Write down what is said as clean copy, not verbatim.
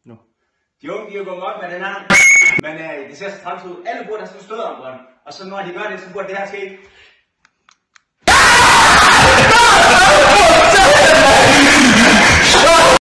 nu. De unge, de er jo gået op med den her, men det ser så træls ud. Alle burde have sådan en stødarmbånd, og så når de gør det, så burde det her ske.